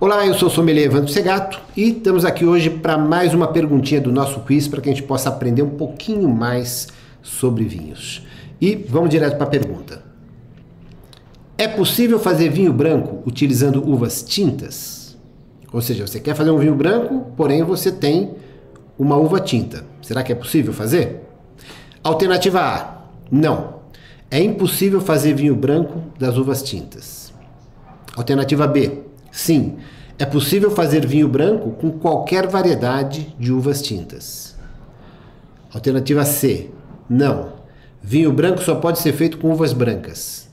Olá, eu sou o sommelier Evandro Segato e estamos aqui hoje para mais uma perguntinha do nosso quiz para que a gente possa aprender um pouquinho mais sobre vinhos. E vamos direto para a pergunta. É possível fazer vinho branco utilizando uvas tintas? Ou seja, você quer fazer um vinho branco, porém você tem uma uva tinta. Será que é possível fazer? Alternativa A, não. É impossível fazer vinho branco das uvas tintas. Alternativa B, sim. É possível fazer vinho branco com qualquer variedade de uvas tintas. Alternativa C, não. Vinho branco só pode ser feito com uvas brancas.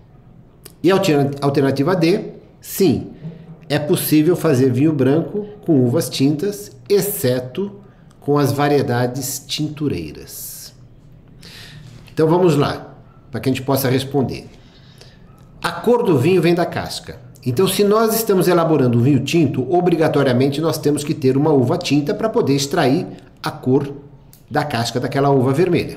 E alternativa D, sim. É possível fazer vinho branco com uvas tintas, exceto com as variedades tintureiras. Então vamos lá, para que a gente possa responder. A cor do vinho vem da casca. Então, se nós estamos elaborando um vinho tinto, obrigatoriamente nós temos que ter uma uva tinta para poder extrair a cor da casca daquela uva vermelha.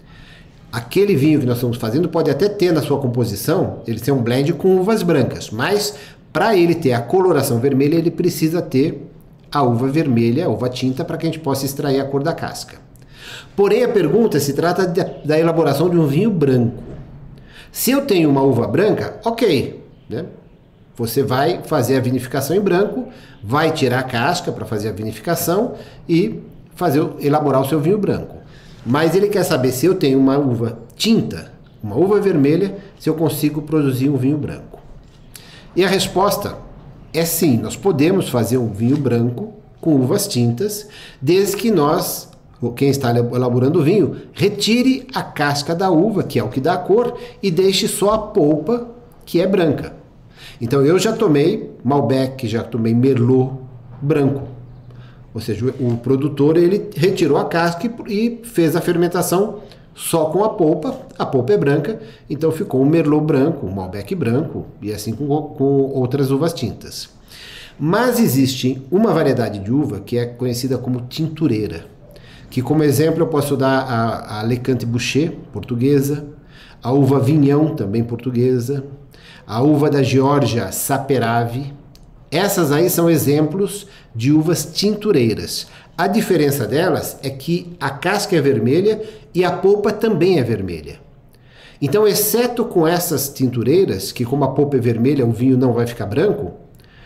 Aquele vinho que nós estamos fazendo pode até ter na sua composição, ele ser um blend com uvas brancas, mas para ele ter a coloração vermelha, ele precisa ter a uva vermelha, a uva tinta, para que a gente possa extrair a cor da casca. Porém, a pergunta se trata da elaboração de um vinho branco. Se eu tenho uma uva branca, ok, né? Você vai fazer a vinificação em branco, vai tirar a casca para fazer a vinificação e elaborar o seu vinho branco. Mas ele quer saber se eu tenho uma uva tinta, uma uva vermelha, se eu consigo produzir um vinho branco. E a resposta é sim, nós podemos fazer um vinho branco com uvas tintas, desde que nós, quem está elaborando o vinho, retire a casca da uva, que é o que dá a cor, e deixe só a polpa, que é branca. Então eu já tomei Malbec, já tomei Merlot branco. Ou seja, o produtor ele retirou a casca e fez a fermentação só com a polpa é branca, então ficou um Merlot branco, um Malbec branco e assim com outras uvas tintas. Mas existe uma variedade de uva que é conhecida como tintureira, que como exemplo eu posso dar a Alicante Bouschet, portuguesa, a uva Vinhão, também portuguesa, a uva da Geórgia, Saperavi. Essas aí são exemplos de uvas tintureiras. A diferença delas é que a casca é vermelha e a polpa também é vermelha. Então, exceto com essas tintureiras, que como a polpa é vermelha, o vinho não vai ficar branco,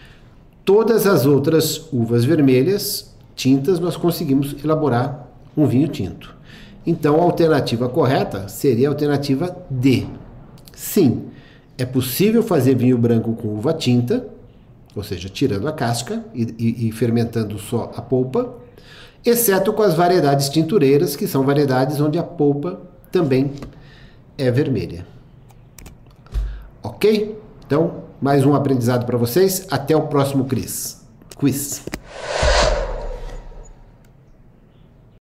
todas as outras uvas vermelhas, tintas, nós conseguimos elaborar um vinho tinto. Então, a alternativa correta seria a alternativa D. Sim, é possível fazer vinho branco com uva tinta, ou seja, tirando a casca e fermentando só a polpa, exceto com as variedades tintureiras, que são variedades onde a polpa também é vermelha. Ok? Então, mais um aprendizado para vocês. Até o próximo quiz.